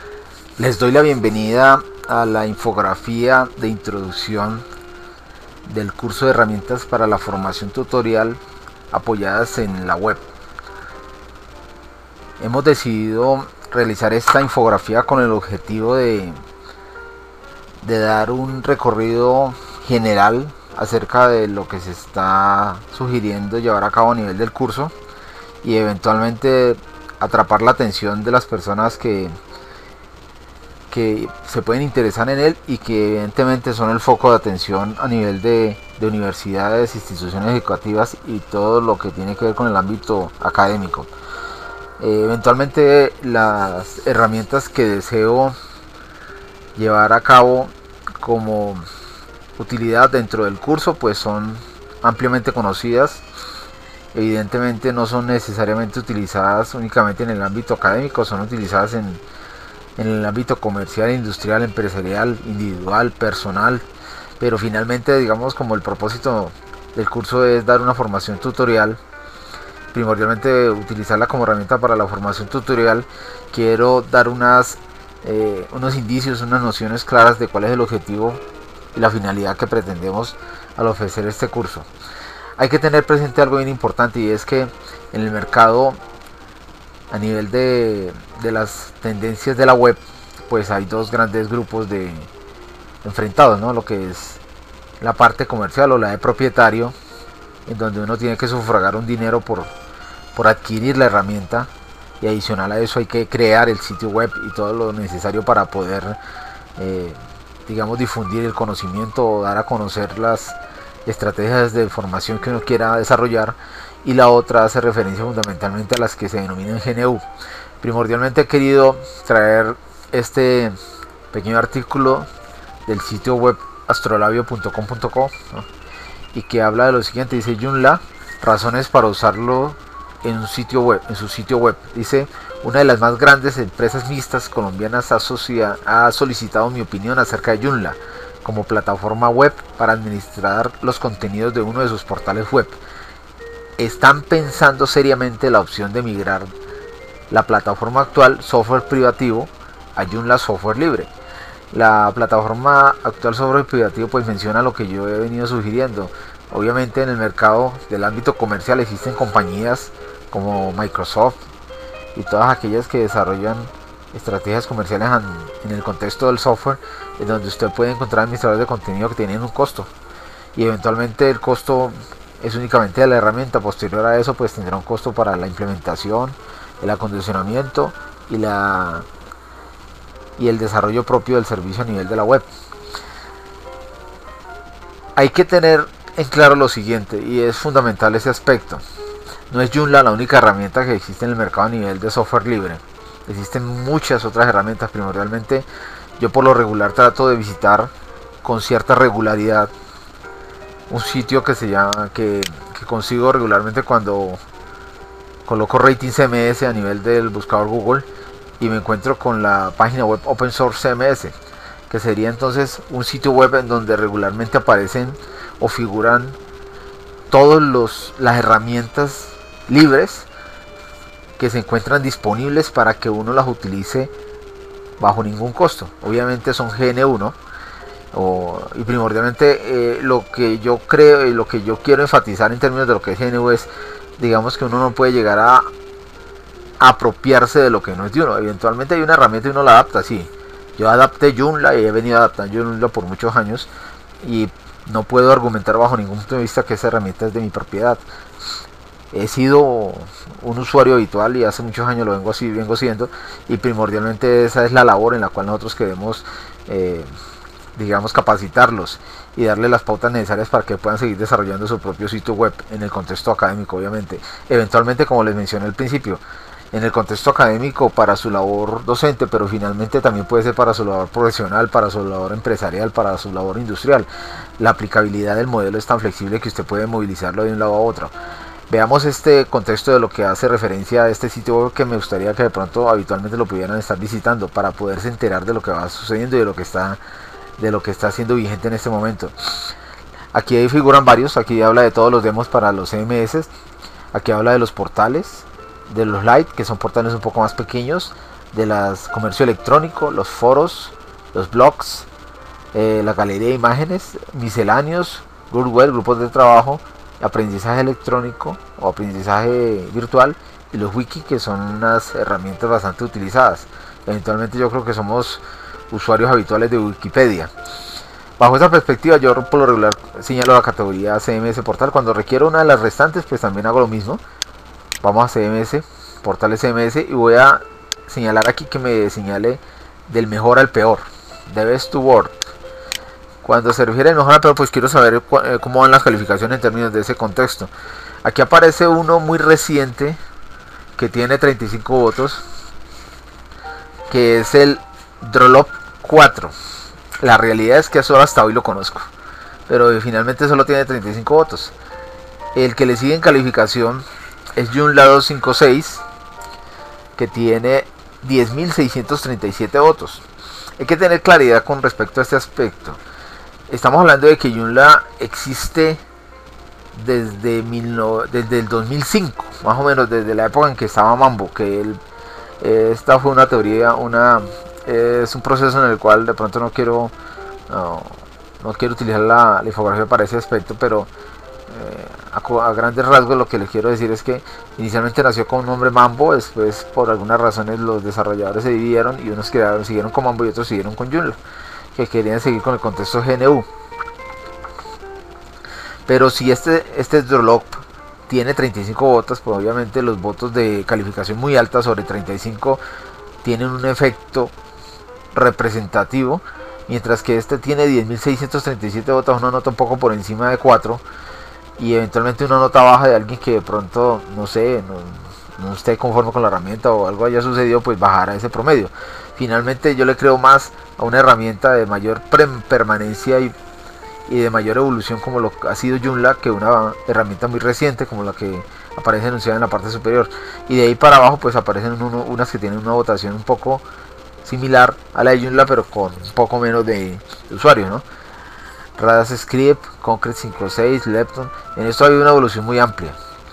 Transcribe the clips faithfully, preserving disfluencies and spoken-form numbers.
Les doy la bienvenida a la infografía de introducción del curso de herramientas para la formación tutorial apoyadas en la web. Hemos decidido realizar esta infografía con el objetivo de, de dar un recorrido general acerca de lo que se está sugiriendo llevar a cabo a nivel del curso y eventualmente atrapar la atención de las personas que que se pueden interesar en él y que evidentemente son el foco de atención a nivel de, de universidades, instituciones educativas y todo lo que tiene que ver con el ámbito académico. Eh, eventualmente las herramientas que deseo llevar a cabo como utilidad dentro del curso pues son ampliamente conocidas. Evidentemente no son necesariamente utilizadas únicamente en el ámbito académico, son utilizadas en en el ámbito comercial, industrial, empresarial, individual, personal, pero finalmente digamos como el propósito del curso es dar una formación tutorial, primordialmente utilizarla como herramienta para la formación tutorial. Quiero dar unas eh, unos indicios, unas nociones claras de cuál es el objetivo y la finalidad que pretendemos al ofrecer este curso. Hay que tener presente algo bien importante, y es que en el mercado, a nivel de, de las tendencias de la web, pues hay dos grandes grupos de enfrentados, ¿no? Lo que es la parte comercial o la de propietario, en donde uno tiene que sufragar un dinero por, por adquirir la herramienta, y adicional a eso hay que crear el sitio web y todo lo necesario para poder eh, digamos difundir el conocimiento o dar a conocer las estrategias de formación que uno quiera desarrollar. Y la otra hace referencia fundamentalmente a las que se denominan G N U. Primordialmente he querido traer este pequeño artículo del sitio web astrolabio punto com punto co, ¿no? Y que habla de lo siguiente. Dice: Joomla, razones para usarlo en un sitio web, en su sitio web. Dice: una de las más grandes empresas mixtas colombianas asocia, ha solicitado mi opinión acerca de Joomla como plataforma web para administrar los contenidos de uno de sus portales web. Están pensando seriamente la opción de migrar la plataforma actual software privativo a Joomla software libre. La plataforma actual software privativo pues menciona lo que yo he venido sugiriendo. Obviamente en el mercado del ámbito comercial existen compañías como Microsoft y todas aquellas que desarrollan estrategias comerciales en el contexto del software, en donde usted puede encontrar administradores de contenido que tienen un costo, y eventualmente el costo es únicamente de la herramienta. Posterior a eso pues tendrá un costo para la implementación, el acondicionamiento y la y el desarrollo propio del servicio a nivel de la web. Hay que tener en claro lo siguiente, y es fundamental ese aspecto: no es Joomla la única herramienta que existe en el mercado a nivel de software libre. Existen muchas otras herramientas. Primordialmente yo por lo regular trato de visitar con cierta regularidad un sitio que se llama que, que consigo regularmente cuando coloco rating C M S a nivel del buscador Google, y me encuentro con la página web Open Source C M S, que sería entonces un sitio web en donde regularmente aparecen o figuran todas los las herramientas libres que se encuentran disponibles para que uno las utilice bajo ningún costo. Obviamente son G N U, ¿no? O, y primordialmente eh, lo que yo creo y lo que yo quiero enfatizar en términos de lo que es G N U es, digamos, que uno no puede llegar a, a apropiarse de lo que no es de uno. Eventualmente hay una herramienta y uno la adapta, sí. Yo adapté Joomla y he venido adaptando Joomla por muchos años, y no puedo argumentar bajo ningún punto de vista que esa herramienta es de mi propiedad. He sido un usuario habitual y hace muchos años lo vengo así vengo siendo, y primordialmente esa es la labor en la cual nosotros queremos eh, digamos capacitarlos y darle las pautas necesarias para que puedan seguir desarrollando su propio sitio web en el contexto académico. Obviamente eventualmente, como les mencioné al principio, en el contexto académico para su labor docente, pero finalmente también puede ser para su labor profesional, para su labor empresarial, para su labor industrial. La aplicabilidad del modelo es tan flexible que usted puede movilizarlo de un lado a otro. Veamos este contexto de lo que hace referencia a este sitio web, que me gustaría que de pronto habitualmente lo pudieran estar visitando para poderse enterar de lo que va sucediendo y de lo que está de lo que está siendo vigente en este momento. Aquí figuran varios. Aquí habla de todos los demos para los C M S. Aquí habla de los portales, de los Lite, que son portales un poco más pequeños. de las comercio electrónico, los foros, los blogs, eh, la galería de imágenes, misceláneos, Goodwell, grupos de trabajo, aprendizaje electrónico o aprendizaje virtual, y los wiki, que son unas herramientas bastante utilizadas. Eventualmente yo creo que somos usuarios habituales de Wikipedia. Bajo esa perspectiva, yo por lo regular señalo la categoría C M S Portal. Cuando requiero una de las restantes, pues también hago lo mismo. Vamos a C M S, portales C M S, y voy a señalar aquí que me señale del mejor al peor, de best to worst. Cuando se refiere al mejor al peor, pues quiero saber cómo van las calificaciones en términos de ese contexto. Aquí aparece uno muy reciente que tiene treinta y cinco votos, que es el Drolop cuatro. La realidad es que solo hasta hoy lo conozco, pero finalmente solo tiene treinta y cinco votos. El que le sigue en calificación es Joomla doscientos cincuenta y seis, que tiene diez mil seiscientos treinta y siete votos. Hay que tener claridad con respecto a este aspecto. Estamos hablando de que Joomla existe desde, mil no, desde el dos mil cinco, más o menos desde la época en que estaba Mambo, que él, esta fue una teoría, una es un proceso en el cual de pronto no quiero no, no quiero utilizar la, la infografía para ese aspecto, pero eh, a, a grandes rasgos lo que les quiero decir es que inicialmente nació con un nombre Mambo, después por algunas razones los desarrolladores se dividieron y unos quedaron, siguieron con Mambo y otros siguieron con Joomla, que querían seguir con el contexto G N U. Pero si este, este Drolop tiene treinta y cinco votos, pues obviamente los votos de calificación muy alta sobre treinta y cinco tienen un efecto representativo, mientras que este tiene diez mil seiscientos treinta y siete votos, una nota un poco por encima de cuatro, y eventualmente una nota baja de alguien que de pronto, no sé, no, no esté conforme con la herramienta o algo haya sucedido, pues bajará ese promedio. Finalmente yo le creo más a una herramienta de mayor permanencia y, y de mayor evolución como lo ha sido Joomla, que una herramienta muy reciente como la que aparece anunciada en la parte superior, y de ahí para abajo pues aparecen uno, unas que tienen una votación un poco similar a la de Joomla, pero con un poco menos de, de usuarios, ¿no? Radas Script, Concrete cincuenta y seis, Lepton. En esto hay una evolución muy amplia.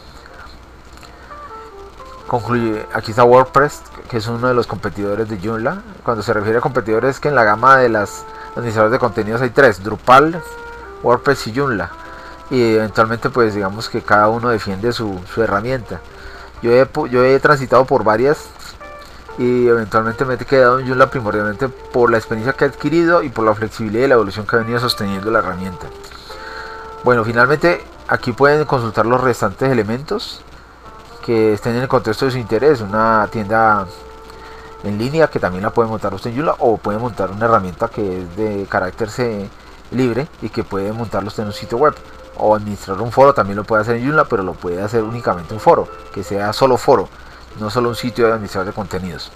Concluye, aquí está WordPress, que es uno de los competidores de Joomla. Cuando se refiere a competidores, es que en la gama de las administradores de contenidos hay tres: Drupal, WordPress y Joomla. Y eventualmente pues digamos que cada uno defiende su, su herramienta. Yo he, yo he transitado por varias y eventualmente me he quedado en Joomla primordialmente por la experiencia que he adquirido y por la flexibilidad y la evolución que ha venido sosteniendo la herramienta. Bueno, finalmente aquí pueden consultar los restantes elementos que estén en el contexto de su interés. Una tienda en línea que también la puede montar usted en Joomla, o puede montar una herramienta que es de carácter C libre y que puede montarlo usted en un sitio web, o administrar un foro. También lo puede hacer en Joomla, pero lo puede hacer únicamente un foro, que sea solo foro, no solo un sitio de administrador de contenidos.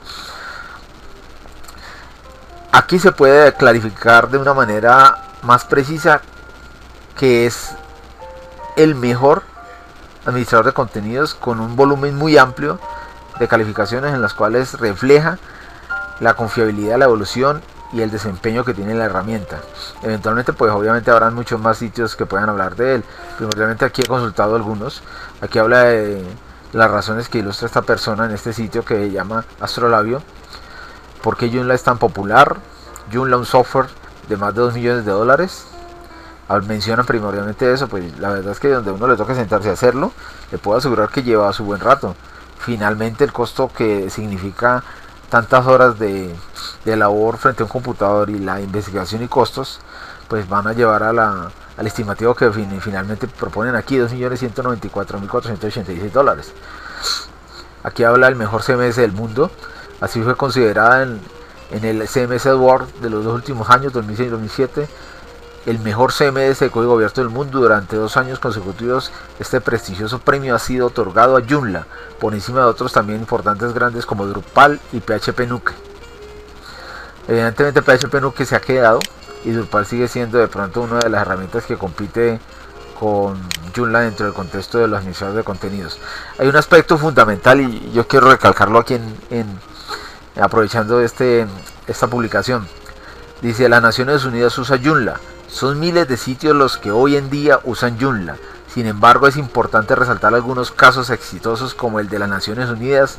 Aquí se puede clarificar de una manera más precisa que es el mejor administrador de contenidos, con un volumen muy amplio de calificaciones en las cuales refleja la confiabilidad, la evolución y el desempeño que tiene la herramienta. Eventualmente pues obviamente habrán muchos más sitios que puedan hablar de él. Primordialmente aquí he consultado algunos. Aquí habla de las razones que ilustra esta persona en este sitio que se llama Astrolabio. ¿Por qué Joomla es tan popular? Joomla, un software de más de dos millones de dólares. Mencionan primordialmente eso. Pues la verdad es que donde uno le toca sentarse a hacerlo, le puedo asegurar que lleva su buen rato. Finalmente el costo que significa tantas horas de, de labor frente a un computador y la investigación y costos, pues van a llevar a la, al estimativo que fin, finalmente proponen aquí, dos millones ciento noventa y cuatro mil cuatrocientos ochenta y seis dólares. Aquí habla del mejor C M S del mundo. Así fue considerada en, en el C M S Award de los dos últimos años, dos mil seis y dos mil siete, el mejor C M S de código abierto del mundo. Durante dos años consecutivos este prestigioso premio ha sido otorgado a Joomla, por encima de otros también importantes grandes como Drupal y P H P Nuke. Evidentemente P H P Nuke se ha quedado y Drupal sigue siendo de pronto una de las herramientas que compite con Joomla dentro del contexto de los administradores de contenidos. Hay un aspecto fundamental y yo quiero recalcarlo aquí en, en aprovechando este, esta publicación. Dice: las Naciones Unidas usa Joomla. Son miles de sitios los que hoy en día usan Joomla. Sin embargo, es importante resaltar algunos casos exitosos como el de las Naciones Unidas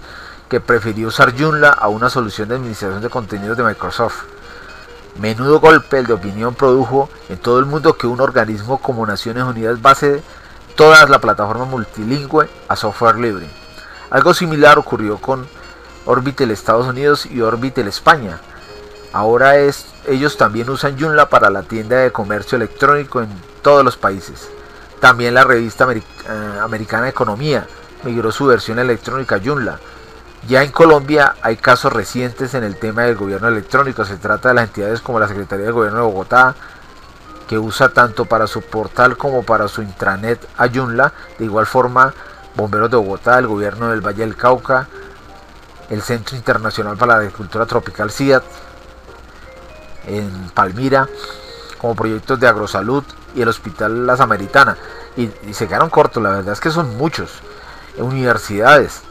que prefirió usar Joomla a una solución de administración de contenidos de Microsoft. Menudo golpe el de opinión produjo en todo el mundo que un organismo como Naciones Unidas base toda la plataforma multilingüe a software libre. Algo similar ocurrió con Orbitel Estados Unidos y Orbitel España. Ahora es, ellos también usan Joomla para la tienda de comercio electrónico en todos los países. También la revista Ameri eh, Americana de Economía migró su versión electrónica a Joomla. Ya en Colombia hay casos recientes en el tema del gobierno electrónico. Se trata de las entidades como la Secretaría de Gobierno de Bogotá, que usa tanto para su portal como para su intranet a Joomla. De igual forma, Bomberos de Bogotá, el gobierno del Valle del Cauca, el Centro Internacional para la Agricultura Tropical C I A T en Palmira, como proyectos de agrosalud, y el Hospital La Samaritana. Y, y se quedaron cortos, la verdad es que son muchos. Universidades.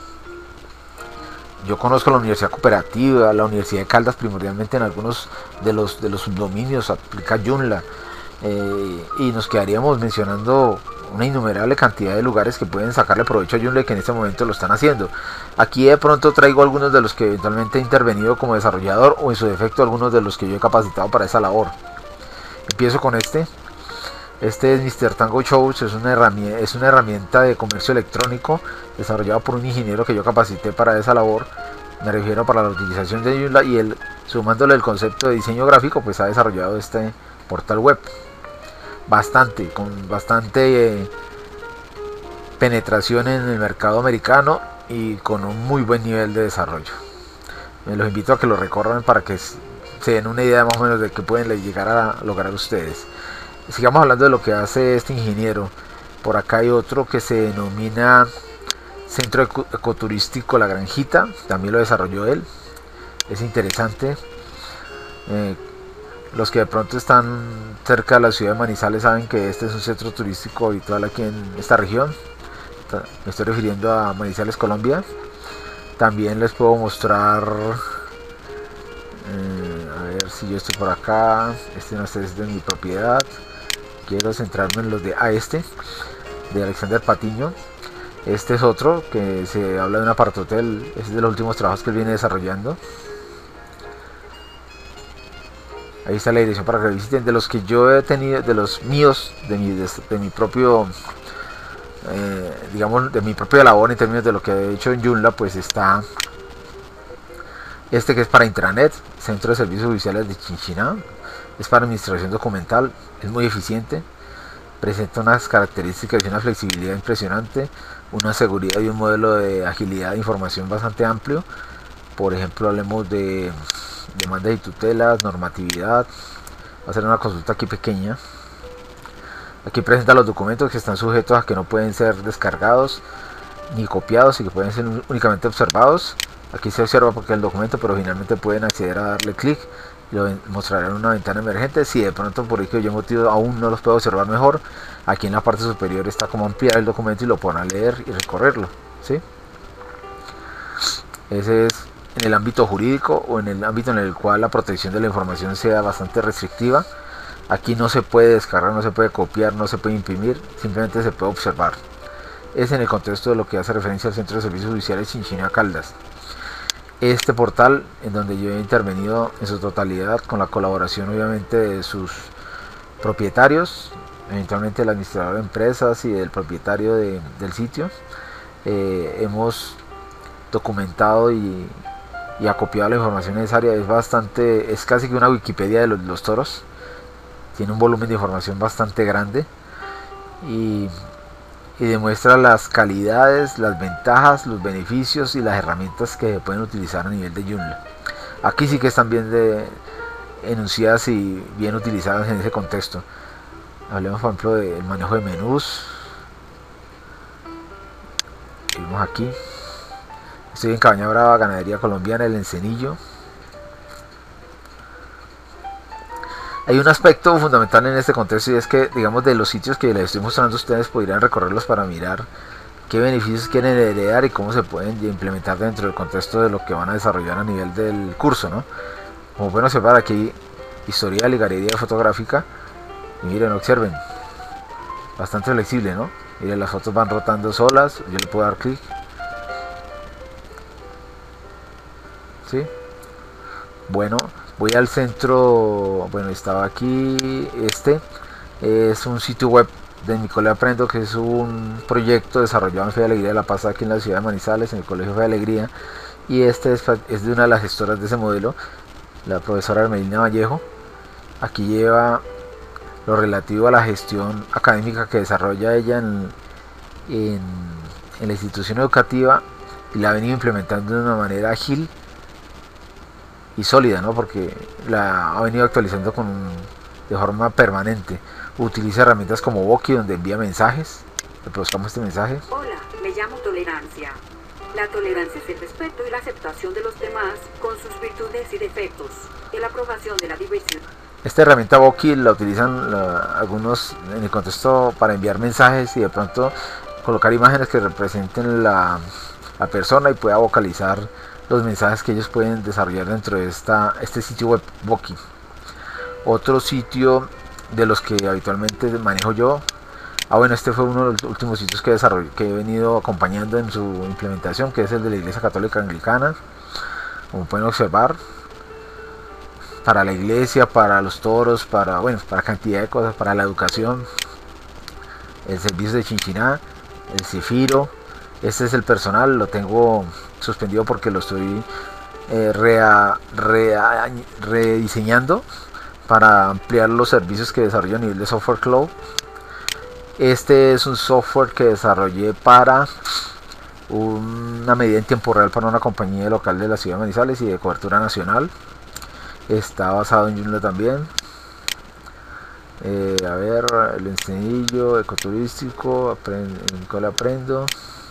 Yo conozco la Universidad Cooperativa, la Universidad de Caldas primordialmente en algunos de los, de los subdominios aplica Joomla, eh, y nos quedaríamos mencionando una innumerable cantidad de lugares que pueden sacarle provecho a Joomla y que en este momento lo están haciendo. Aquí de pronto traigo algunos de los que eventualmente he intervenido como desarrollador, o en su defecto algunos de los que yo he capacitado para esa labor. Empiezo con este. Este es mister Tango Shows, es una, herramienta, es una herramienta de comercio electrónico desarrollada por un ingeniero que yo capacité para esa labor. Me refiero para la utilización de Joomla, y él, sumándole el concepto de diseño gráfico, pues ha desarrollado este portal web. Bastante, con bastante eh, penetración en el mercado americano y con un muy buen nivel de desarrollo. Me los invito a que lo recorran para que se den una idea más o menos de qué pueden llegar a lograr ustedes. Sigamos hablando de lo que hace este ingeniero. Por acá hay otro que se denomina Centro Ecoturístico La Granjita, también lo desarrolló él. Es interesante. Eh, los que de pronto están cerca de la ciudad de Manizales saben que este es un centro turístico habitual aquí en esta región. Me estoy refiriendo a Manizales, Colombia. También les puedo mostrar, eh, a ver si yo estoy por acá. Este no es de mi propiedad. Quiero centrarme en los de a este de Alexander Patiño. Este es otro que se habla de un apartotel. Es de los últimos trabajos que él viene desarrollando. Ahí está la dirección para que visiten. De los que yo he tenido, de los míos, de mi, de, de mi propio eh, digamos, de mi propia labor en términos de lo que he hecho en Joomla, pues está este que es para intranet, Centro de Servicios Judiciales de Chinchiná. Es para administración documental, es muy eficiente, presenta unas características y una flexibilidad impresionante, una seguridad y un modelo de agilidad de información bastante amplio. Por ejemplo, hablemos de demandas y tutelas, normatividad. Va a ser una consulta aquí pequeña. Aquí presenta los documentos que están sujetos a que no pueden ser descargados ni copiados y que pueden ser únicamente observados. Aquí se observa porque el documento, pero finalmente pueden acceder a darle clic. Lo mostrará en una ventana emergente. Si de pronto por aquello motivo aún no los puedo observar mejor, aquí en la parte superior está como ampliar el documento y lo podrán leer y recorrerlo, ¿sí? Ese es en el ámbito jurídico o en el ámbito en el cual la protección de la información sea bastante restrictiva. Aquí no se puede descargar, no se puede copiar, no se puede imprimir, simplemente se puede observar. Es en el contexto de lo que hace referencia al Centro de Servicios Judiciales Chinchiná Caldas. Este portal, en donde yo he intervenido en su totalidad, con la colaboración obviamente de sus propietarios, eventualmente el administrador de empresas y del propietario de, del sitio, eh, hemos documentado y, y acopiado la información necesaria. Es bastante, es casi que una Wikipedia de los, los toros. Tiene un volumen de información bastante grande y y demuestra las calidades, las ventajas, los beneficios y las herramientas que se pueden utilizar a nivel de Joomla. Aquí sí que están bien de, enunciadas y bien utilizadas en ese contexto. Hablemos por ejemplo del manejo de menús. Vemos aquí. Estoy en Cabaña Brava, ganadería colombiana, el Encenillo. Hay un aspecto fundamental en este contexto y es que, digamos, de los sitios que les estoy mostrando, ustedes podrían recorrerlos para mirar qué beneficios quieren heredar y cómo se pueden implementar dentro del contexto de lo que van a desarrollar a nivel del curso, ¿no? Como pueden observar aquí, historial y galería fotográfica. Y miren, observen, bastante flexible, ¿no? Miren, las fotos van rotando solas, yo le puedo dar clic. ¿sí? Bueno, voy al centro. Bueno, estaba aquí. Este es un sitio web de mi colegio Aprendo, que es un proyecto desarrollado en Fe de Alegría de La Paz, aquí en la ciudad de Manizales, en el colegio Fe de Alegría. Y este es, es de una de las gestoras de ese modelo, la profesora Hermelina Vallejo. Aquí lleva lo relativo a la gestión académica que desarrolla ella en, en, en la institución educativa, y la ha venido implementando de una manera ágil y sólida, ¿no? Porque la ha venido actualizando con, de forma permanente. Utiliza herramientas como Voki, donde envía mensajes. Reproduzcamos este mensaje. Hola, me llamo Tolerancia. La tolerancia es el respeto y la aceptación de los demás con sus virtudes y defectos, y la aprobación de la diversidad. Esta herramienta Voki la utilizan la, algunos en el contexto para enviar mensajes y de pronto colocar imágenes que representen la, la persona y pueda vocalizar los mensajes que ellos pueden desarrollar dentro de esta, este sitio web Voki. Otro sitio de los que habitualmente manejo yo, ah bueno, este fue uno de los últimos sitios que, que he venido acompañando en su implementación, que es el de la Iglesia Católica Anglicana. Como pueden observar, para la iglesia, para los toros, para, bueno, para cantidad de cosas, para la educación, el servicio de Chinchiná, el Cifiro. Este es el personal, lo tengo suspendido porque lo estoy eh, rea, rea, rediseñando para ampliar los servicios que desarrollo a nivel de software cloud. Este es un software que desarrollé para una medida en tiempo real para una compañía local de la ciudad de Manizales y de cobertura nacional. Está basado en Joomla también. Eh, a ver, el encenillo ecoturístico, aprendo, en cual aprendo.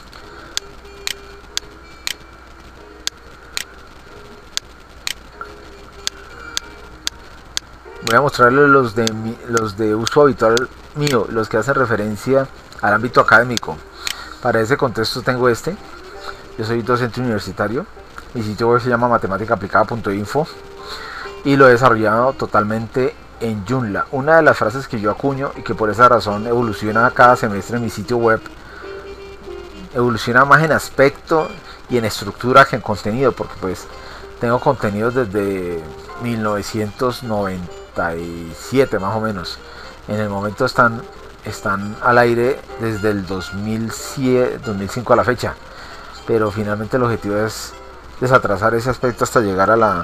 Voy a mostrarles los de mi, los de uso habitual mío, los que hacen referencia al ámbito académico. Para ese contexto tengo este. Yo soy docente universitario. Mi sitio web se llama matemática aplicada punto info y lo he desarrollado totalmente en Joomla. Una de las frases que yo acuño y que por esa razón evoluciona cada semestre en mi sitio web, evoluciona más en aspecto y en estructura que en contenido, porque pues tengo contenidos desde mil novecientos noventa y siete más o menos. En el momento están están al aire desde el dos mil siete, dos mil cinco a la fecha, pero finalmente el objetivo es desatrasar ese aspecto hasta llegar a la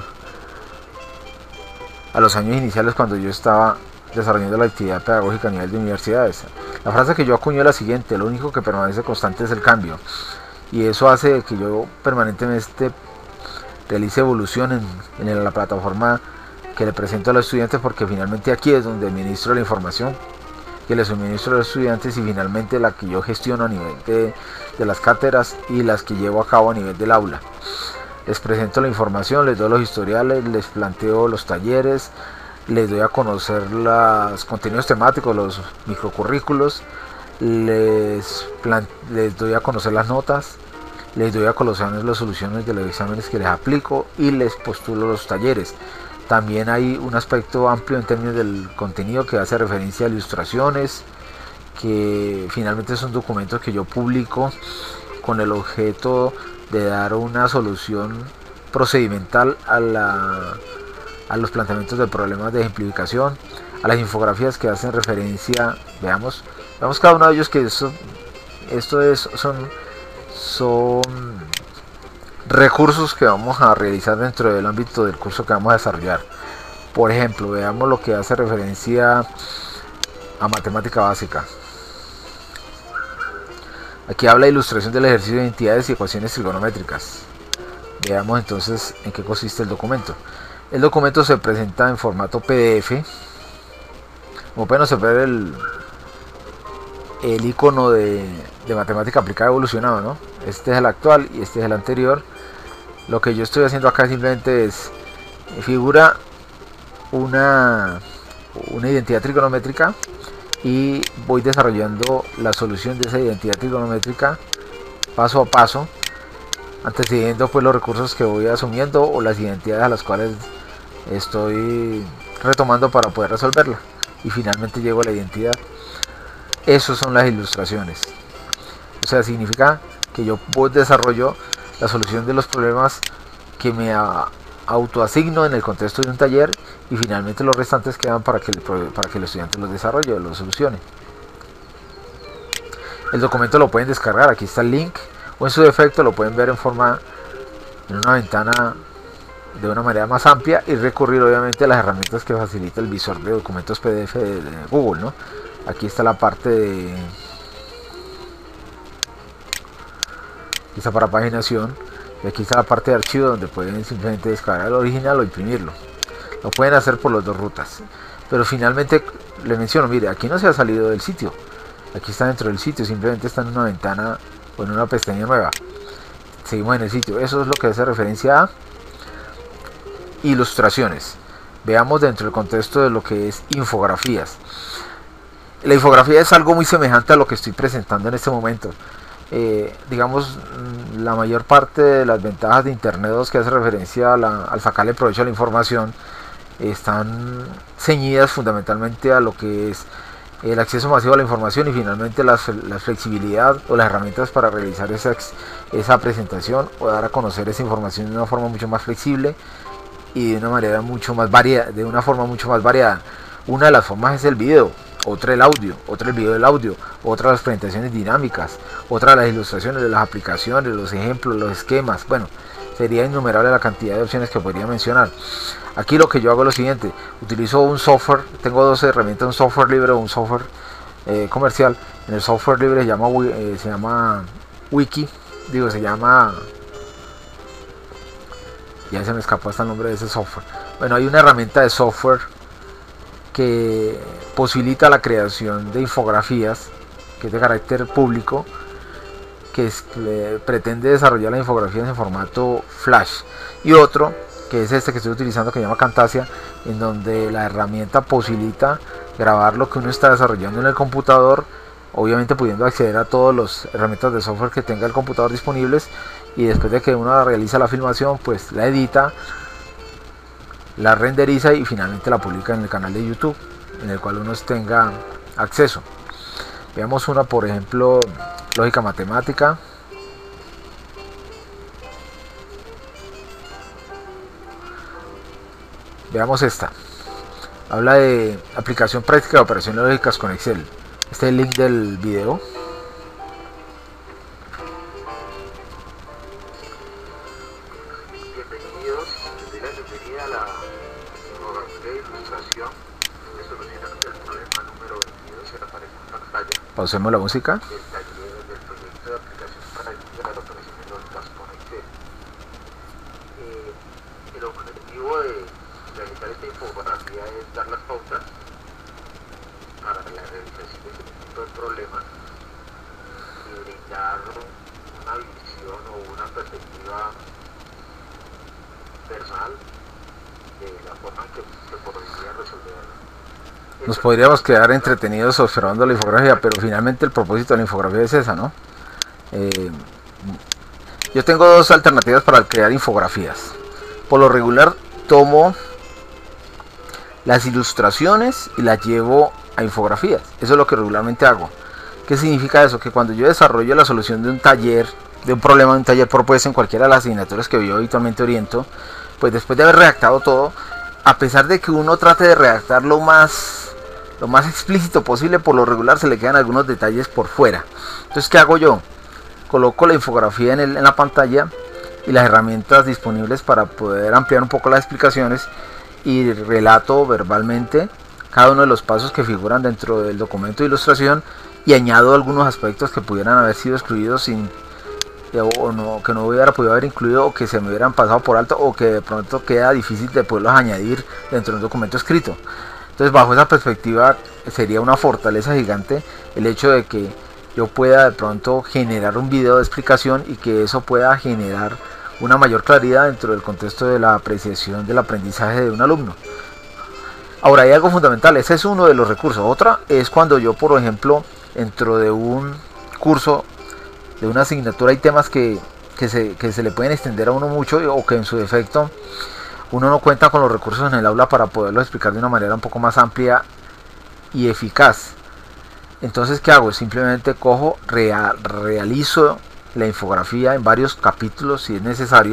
a los años iniciales, cuando yo estaba desarrollando la actividad pedagógica a nivel de universidades. La frase que yo acuño es la siguiente: lo único que permanece constante es el cambio, y eso hace que yo permanentemente realice evolución en, en la plataforma que le presento a los estudiantes, porque finalmente aquí es donde administro la información que les suministro a los estudiantes y finalmente la que yo gestiono a nivel de, de las cátedras y las que llevo a cabo a nivel del aula. Les presento la información, les doy los historiales, les planteo los talleres, les doy a conocer los contenidos temáticos, los microcurrículos, les, les doy a conocer las notas, les doy a conocer las soluciones de los exámenes que les aplico y les postulo los talleres. También hay un aspecto amplio en términos del contenido que hace referencia a ilustraciones, que finalmente son documentos que yo publico con el objeto de dar una solución procedimental a, la, a los planteamientos de problemas de ejemplificación, a las infografías que hacen referencia, veamos, veamos cada uno de ellos, que esto, esto es, son, son recursos que vamos a realizar dentro del ámbito del curso que vamos a desarrollar. Por ejemplo, veamos lo que hace referencia a matemática básica. Aquí habla de ilustración del ejercicio de identidades y ecuaciones trigonométricas. Veamos entonces en qué consiste el documento. El documento se presenta en formato P D F. Como pueden observar, el, el icono de, de matemática aplicada evolucionado, ¿no? Este es el actual y este es el anterior. Lo que yo estoy haciendo acá simplemente es figura una, una identidad trigonométrica y voy desarrollando la solución de esa identidad trigonométrica paso a paso, antecediendo pues los recursos que voy asumiendo o las identidades a las cuales estoy retomando para poder resolverla, y finalmente llego a la identidad. Esas son las ilustraciones. O sea, significa que yo desarrollo la solución de los problemas que me autoasigno en el contexto de un taller, y finalmente los restantes quedan para que el, para que el estudiante los desarrolle o los solucione. El documento lo pueden descargar, aquí está el link, o en su defecto lo pueden ver en forma en una ventana de una manera más amplia, y recurrir obviamente a las herramientas que facilita el visor de documentos P D F de, de Google, ¿no? Aquí está la parte de aquí está para paginación, y aquí está la parte de archivo donde pueden simplemente descargar el original o imprimirlo. Lo pueden hacer por las dos rutas, pero finalmente les menciono, mire, aquí no se ha salido del sitio, aquí está dentro del sitio, simplemente está en una ventana o en una pestaña nueva. Seguimos en el sitio. Eso es lo que hace referencia a ilustraciones. Veamos dentro del contexto de lo que es infografías. La infografía es algo muy semejante a lo que estoy presentando en este momento. Eh, digamos, la mayor parte de las ventajas de Internet dos que hace referencia a la, al sacarle provecho a la información están ceñidas fundamentalmente a lo que es el acceso masivo a la información, y finalmente la, la flexibilidad o las herramientas para realizar esa, esa presentación o dar a conocer esa información de una forma mucho más flexible y de una manera mucho más variada, de una forma mucho más variada. Una de las formas es el video, otra el audio, otra el video del audio, otra las presentaciones dinámicas, otra las ilustraciones de las aplicaciones, los ejemplos, los esquemas. Bueno, sería innumerable la cantidad de opciones que podría mencionar. Aquí lo que yo hago es lo siguiente: utilizo un software, tengo dos herramientas, un software libre o un software eh, comercial. En el software libre se llama, eh, se llama Wiki, digo, se llama, ya se me escapó hasta el nombre de ese software. Bueno, hay una herramienta de software que posibilita la creación de infografías, que es de carácter público, que, es, que pretende desarrollar las infografías en formato flash, y otro que es este que estoy utilizando, que se llama Camtasia, en donde la herramienta posibilita grabar lo que uno está desarrollando en el computador, obviamente pudiendo acceder a todas las herramientas de software que tenga el computador disponibles, y después de que uno realiza la filmación, pues la edita, la renderiza y finalmente la publica en el canal de YouTube, en el cual uno tenga acceso. Veamos una, por ejemplo, lógica matemática. Veamos esta. Habla de aplicación práctica de operaciones lógicas con Excel. Este es el link del video. Bienvenidos, les doy la bienvenida a la infografía de ilustración de solucionando el problema número veintidós que aparece en pantalla. Pausemos la música. Del taller del proyecto de aplicación práctica de operaciones lógicas con Excel. Eh, el objetivo de realizar esta infografía es dar las pautas para la realización de este tipo de problemas y brindar una visión o una perspectiva personal de la forma en que se podría resolver. Nos podríamos quedar entretenidos observando la infografía, pero finalmente el propósito de la infografía es esa, ¿no? Eh, yo tengo dos alternativas para crear infografías. Por lo regular tomo las ilustraciones y las llevo a infografías. Eso es lo que regularmente hago. ¿Qué significa eso? Que cuando yo desarrollo la solución de un taller, de un problema de un taller propuesto en cualquiera de las asignaturas que yo habitualmente oriento, pues después de haber redactado todo, a pesar de que uno trate de redactar lo más, lo más explícito posible, por lo regular se le quedan algunos detalles por fuera. Entonces, ¿qué hago yo? Coloco la infografía en, el, en la pantalla y las herramientas disponibles para poder ampliar un poco las explicaciones, y relato verbalmente cada uno de los pasos que figuran dentro del documento de ilustración, y añado algunos aspectos que pudieran haber sido excluidos sin o no, que no hubiera podido haber incluido, o que se me hubieran pasado por alto, o que de pronto queda difícil de poderlos añadir dentro de un documento escrito. Entonces, bajo esa perspectiva, sería una fortaleza gigante el hecho de que yo pueda de pronto generar un video de explicación, y que eso pueda generar una mayor claridad dentro del contexto de la apreciación del aprendizaje de un alumno. Ahora, hay algo fundamental, ese es uno de los recursos. Otra es cuando yo, por ejemplo, dentro de un curso, de una asignatura, hay temas que, que, se, que se le pueden extender a uno mucho, o que en su defecto uno no cuenta con los recursos en el aula para poderlo explicar de una manera un poco más amplia y eficaz. Entonces, ¿qué hago? Simplemente cojo, real, realizo la infografía en varios capítulos si es necesario,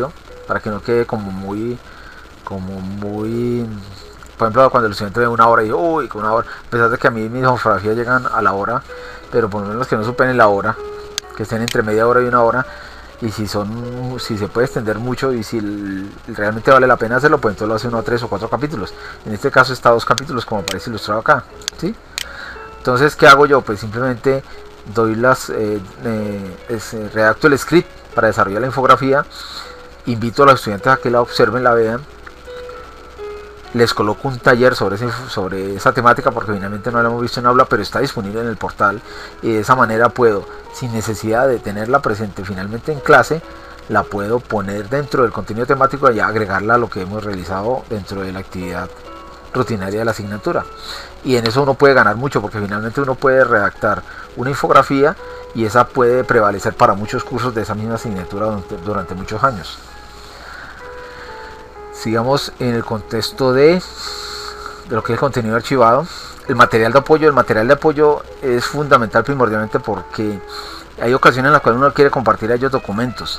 para que no quede como muy, como muy, por ejemplo, cuando el estudiante ve una hora y dice, uy, con una hora, a pesar de que a mí mis infografías llegan a la hora, pero por lo menos que no superen la hora, que estén entre media hora y una hora, y si son, si se puede extender mucho y si el, realmente vale la pena hacerlo, pues entonces lo hace uno a tres o cuatro capítulos. En este caso está a dos capítulos, como aparece ilustrado acá, ¿sí? Entonces, ¿qué hago yo? Pues simplemente doy las, eh, eh, es, eh, redacto el script para desarrollar la infografía, invito a los estudiantes a que la observen, la vean, les coloco un taller sobre, ese, sobre esa temática, porque finalmente no la hemos visto en aula, pero está disponible en el portal, y de esa manera puedo, sin necesidad de tenerla presente finalmente en clase, la puedo poner dentro del contenido temático y agregarla a lo que hemos realizado dentro de la actividad rutinaria de la asignatura. Y en eso uno puede ganar mucho, porque finalmente uno puede redactar una infografía y esa puede prevalecer para muchos cursos de esa misma asignatura durante, durante muchos años. Sigamos en el contexto de, de lo que es el contenido archivado. El material de apoyo. El material de apoyo es fundamental primordialmente porque hay ocasiones en las cuales uno quiere compartir a ellos documentos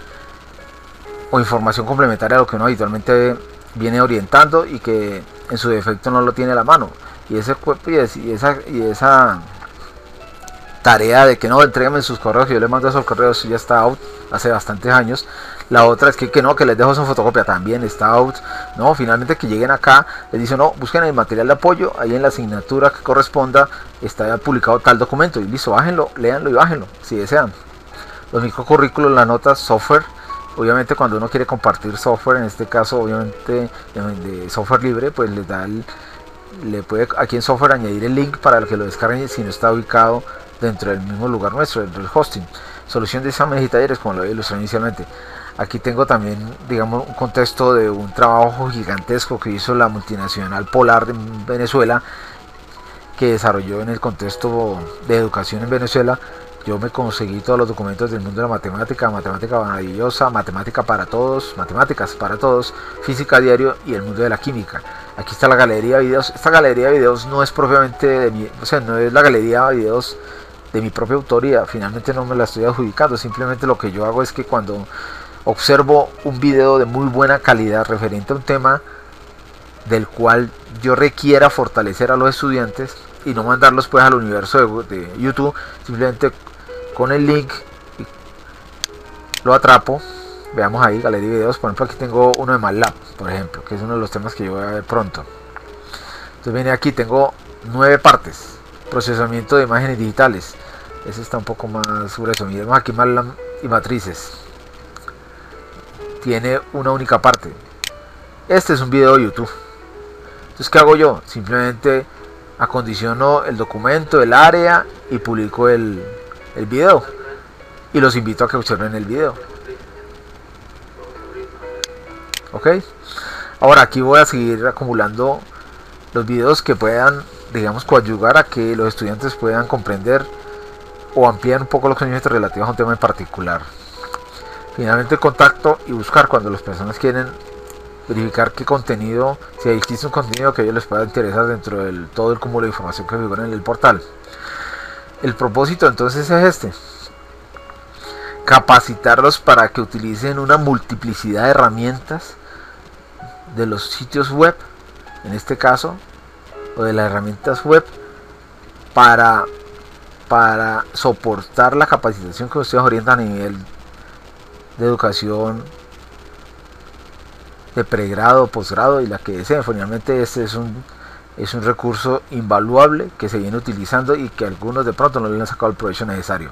o información complementaria a lo que uno habitualmente viene orientando y que en su defecto no lo tiene a la mano. Y ese cuerpo y esa, y esa tarea de que no, entréguenme sus correos, que yo les mando esos correos, eso ya está out hace bastantes años. La otra es que, que no, que les dejo su fotocopia, también está out. No, finalmente que lleguen acá, les dicen, no, busquen el material de apoyo, ahí en la asignatura que corresponda está publicado tal documento, y listo, bájenlo, léanlo y bájenlo, si desean. Los microcurrículos, las notas, software. Obviamente cuando uno quiere compartir software, en este caso obviamente de software libre, pues les da el, le puede aquí en software añadir el link para que lo descarguen si no está ubicado dentro del mismo lugar nuestro, dentro del hosting. Solución de exámenes y talleres, como lo había ilustrado inicialmente. Aquí tengo también, digamos, un contexto de un trabajo gigantesco que hizo la multinacional Polar de Venezuela, que desarrolló en el contexto de educación en Venezuela. Yo me conseguí todos los documentos del mundo de la matemática, matemática maravillosa, matemática para todos, matemáticas para todos, física diario y el mundo de la química. Aquí está la galería de videos. Esta galería de videos no es propiamente de mi, o sea, no es la galería de videos de mi propia autoría, finalmente no me la estoy adjudicando, simplemente lo que yo hago es que cuando observo un video de muy buena calidad referente a un tema del cual yo requiera fortalecer a los estudiantes y no mandarlos pues al universo de, de YouTube, simplemente con el link lo atrapo. Veamos ahí, galería de videos, por ejemplo aquí tengo uno de MATLAB, por ejemplo, que es uno de los temas que yo voy a ver pronto. Entonces viene aquí, tengo nueve partes. Procesamiento de imágenes digitales, ese está un poco más grueso. Miremos aquí MATLAB y matrices, tiene una única parte. Este es un video de YouTube. Entonces, ¿qué hago yo? Simplemente acondiciono el documento, el área y publico el, el video, y los invito a que observen el video. Ok, ahora aquí voy a seguir acumulando los videos que puedan, digamos, coadyuvar a que los estudiantes puedan comprender o ampliar un poco los conocimientos relativos a un tema en particular. Finalmente, contacto y buscar cuando las personas quieren verificar qué contenido, si existe un contenido que a ellos les pueda interesar dentro de todo el cúmulo de información que figura en el portal. El propósito entonces es este: capacitarlos para que utilicen una multiplicidad de herramientas de los sitios web, en este caso, o de las herramientas web, para, para soportar la capacitación que ustedes orientan a nivel de educación de pregrado, posgrado y la que deseen. Finalmente este es un, es un recurso invaluable que se viene utilizando y que algunos de pronto no le han sacado el provecho necesario.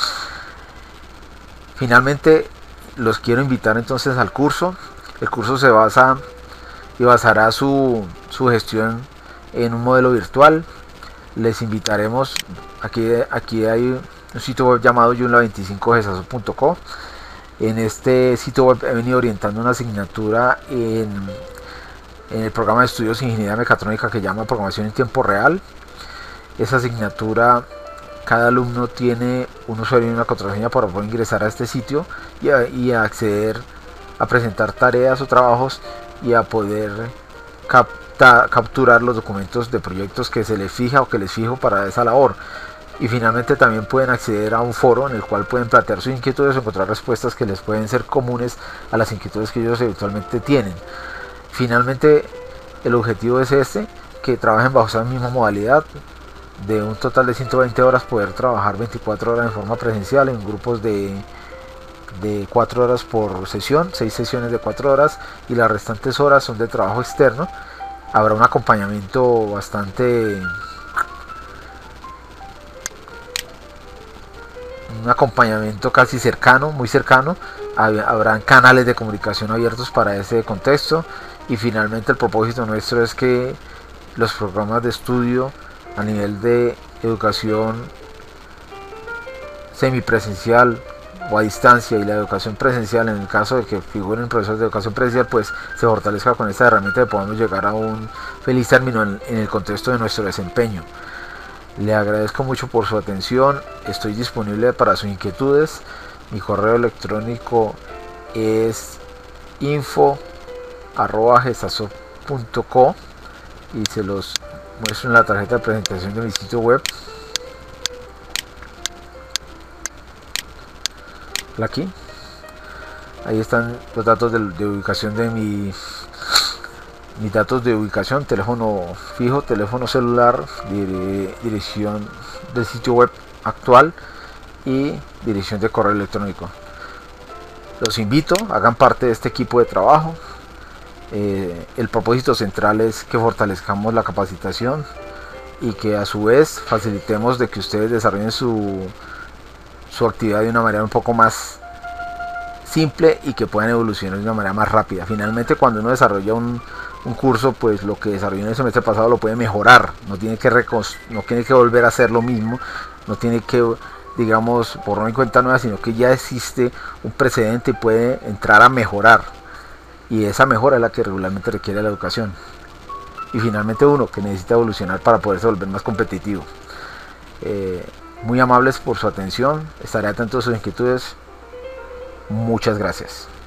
Finalmente los quiero invitar entonces al curso. El curso se basa y basará su, su gestión en un modelo virtual. Les invitaremos, aquí, aquí hay un sitio web llamado yunla veinticinco gesaso punto co. En este sitio web he venido orientando una asignatura en, en el programa de estudios de ingeniería mecatrónica que llama programación en tiempo real. Esa asignatura, cada alumno tiene un usuario y una contraseña para poder ingresar a este sitio y a, y a acceder a presentar tareas o trabajos y a poder captar, capturar los documentos de proyectos que se les fija o que les fijo para esa labor. Y finalmente también pueden acceder a un foro en el cual pueden plantear sus inquietudes o encontrar respuestas que les pueden ser comunes a las inquietudes que ellos habitualmente tienen. Finalmente el objetivo es este, que trabajen bajo esa misma modalidad, de un total de ciento veinte horas poder trabajar veinticuatro horas en forma presencial en grupos de, de cuatro horas por sesión, seis sesiones de cuatro horas, y las restantes horas son de trabajo externo. Habrá un acompañamiento bastante un acompañamiento casi cercano, muy cercano. Habrán canales de comunicación abiertos para ese contexto, y finalmente el propósito nuestro es que los programas de estudio a nivel de educación semipresencial o a distancia, y la educación presencial, en el caso de que figuren profesores de educación presencial, pues se fortalezca con esta herramienta y podamos llegar a un feliz término en, en el contexto de nuestro desempeño. Le agradezco mucho por su atención, estoy disponible para sus inquietudes. Mi correo electrónico es info arroba gestasoft punto co y se los muestro en la tarjeta de presentación de mi sitio web. Aquí, ahí están los datos de, de ubicación de mi mis datos de ubicación: teléfono fijo, teléfono celular, dire, dirección del sitio web actual y dirección de correo electrónico. Los invito, hagan parte de este equipo de trabajo. Eh, el propósito central es que fortalezcamos la capacitación y que a su vez facilitemos de que ustedes desarrollen su, su actividad de una manera un poco más simple y que puedan evolucionar de una manera más rápida. Finalmente, cuando uno desarrolla un, un curso, pues lo que desarrolló en el semestre pasado lo puede mejorar, no tiene que no tiene que volver a hacer lo mismo, no tiene que, digamos, borrar en cuenta nueva, sino que ya existe un precedente y puede entrar a mejorar, y esa mejora es la que regularmente requiere la educación. Y finalmente uno que necesita evolucionar para poderse volver más competitivo. Eh, muy amables por su atención, estaré atento a sus inquietudes. Muchas gracias.